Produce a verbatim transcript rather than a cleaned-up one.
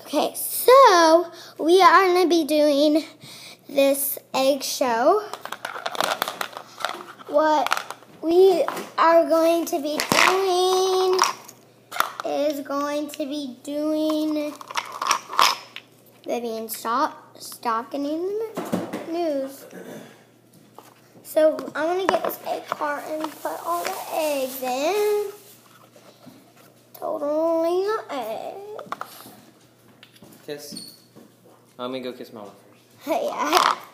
Okay, so we are going to be doing this egg show. What we are going to be doing is going to be doing Vivian, stop, stop getting the news. So I'm going to get this egg cart and put all the eggs in. Totally the eggs. Kiss. Let me go kiss Mama first. Yeah.